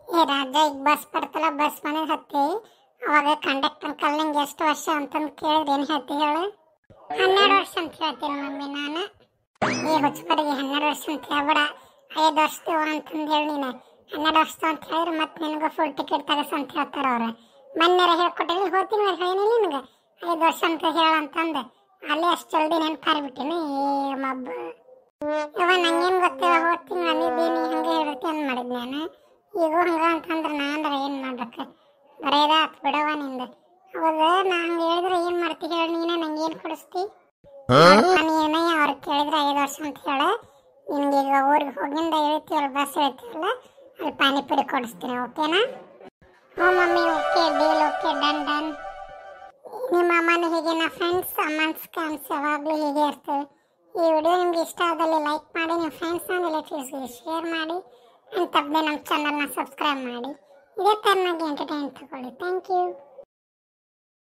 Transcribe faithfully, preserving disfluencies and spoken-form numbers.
ಏ ರಾಜ, ಈಗ ಬಸ್ ಬರ್ತಲ್ಲ, ಬಸ್ ಮನೆಗೆ ಹತ್ತಿ ಅವಾಗ ಕಂಡಕ್ಟರ್ ಅಂಕಲ್ ನಿಂಗೆ ಎಷ್ಟು ವರ್ಷ ಅಂತಂದು ಕೇಳಿದ್ರೆ ಏನು ಹೇಳ್ತಿ ಹೇಳು? ಹನ್ನೆರಡು ವರ್ಷ ಅಂತ ಹೇಳ್ತೀನಿ ಮಮ್ಮಿ ನಾನು. ಈ ಹುಚ್ಚಬರಿಗೆ ಹನ್ನೆರಡು ವರ್ಷ ಅಂತ ಹೇಳ್ಬೇಡ, ಐದು ವರ್ಷದವ ಅಂತಂದು ಹೇಳಿ ನೀನು. ಹನ್ನೆರಡು ವರ್ಷ ಅಂತ ಹೇಳಿದ್ರೆ ಮತ್ತೆ ನಿನಗೆ ಫುಲ್ ಟಿಕೆಟ್ ತಗಸ ಅಂತ ಹೇಳ್ತಾರೆ ಅವ್ರು. ಮೊನ್ನೆರ ಹೇಳ್ಕೊಟ್ಟಿಲ್ಲ, ಹೋಗ್ತೀನಿ ಹೇಳಿನಿಲ್ಲ ನಿನಗೆ ಐದು ವರ್ಷ ಅಂತ ಹೇಳಂತಂದು. ಅಲ್ಲಿ ಅಷ್ಟು ಜಲ್ದಿ ನೆನಪಾರಿಬಿಟ್ಟಿನಿ ಏ ಮಬ್ಬ. ಇವ ನಂಗೇನು ಗೊತ್ತಿಲ್ಲ, ಹೋಗ್ತೀನಿ ಅಂದಿದ್ದೀನಿ ಹಂಗೆ ಹೇಳಿರ್ತಿ ಅಂದ್ ಮಾಡಿದ್ ನಾನು. ಈಗ ಹಂಗೆ ಅಂತಂದ್ರೆ ನಾಂದ್ರೆ ಏನು ಮಾಡ್ಬೇಕು? ಬರೇದ ಆತ್ ಬಿಡವ ನಿಂದು. ಹೌದು, ನಾ ಹಂಗೆ ಹೇಳಿದ್ರೆ ಏನು ಮಾಡ್ತಿ ಹೇಳಿ ನೀನು? ನಂಗೆ ಏನು ಕೊಡಿಸ್ತಿ? ನೀನೇ ಅವ್ರಿಗೆ ಕೇಳಿದ್ರೆ ಐದು ವರ್ಷ ಅಂತ ಹೇಳ. ನಿನ್ಗೆ ಈಗ ಊರಿಗೆ ಹೋಗಿಂದ ಇಳಿತೀವಲ್ಲ, ಬಸ್ ಇಳಿತೀವಲ್ಲ, ಅಲ್ಲಿ ಪಾನಿಪುರಿ ಕೊಡಿಸ್ತೀನಿ, ಓಕೆನಾ? ಹ್ಞೂ mummy, okay, deal, okay, done done. ನಿಮ್ಮ ಅಮ್ಮನ ಹೀಗೆ ನಾ ಫ್ರೆಂಡ್ಸ್ ಅಮ್ಮನ ಸ್ಕ್ಯಾಮ್ಸ್ ಯಾವಾಗಲೂ ಹೀಗೆ ಇರ್ತವೆ. ಈ ವಿಡಿಯೋ ನಿಮ್ಗೆ ಇಷ್ಟ ಆದಲ್ಲಿ ಲೈಕ್ ಮಾಡಿ, ನಿಮ್ಮ ಫ್ರೆಂಡ್ಸ್ ಆ್ಯಂಡ್ ರಿಲೇಟಿವ್ಸ್ಗೆ ಶೇರ್ ಮಾಡಿ, ಆ್ಯಂಡ್ ತಪ್ಪದೆ ನಮ್ಮ ಚಾನಲ್ನ ಸಬ್ಸ್ಕ್ರೈಬ್ ಮಾಡಿ. ಇದೇ ಥರನಾಗಿ ಎಂಟರ್ಟೈನ್ ತಗೊಳ್ಳಿ. Thank you.